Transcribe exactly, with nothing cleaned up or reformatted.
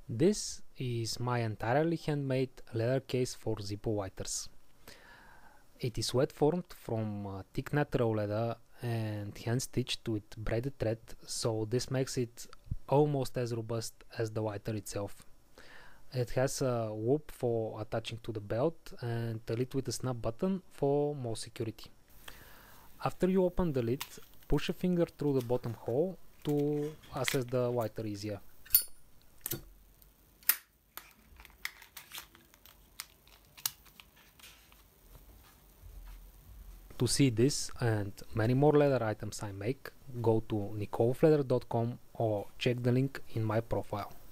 This is my entirely handmade leather case for Zippo lighters. It is wet formed from uh, thick natural leather and hand stitched with braided thread, so this makes it almost as robust as the lighter itself. It has a loop for attaching to the belt and a lid with a snap button for more security. After you open the lid, push a finger through the bottom hole to access the lighter easier. To see this and many more leather items I make, go to nikolfleather dot com or check the link in my profile.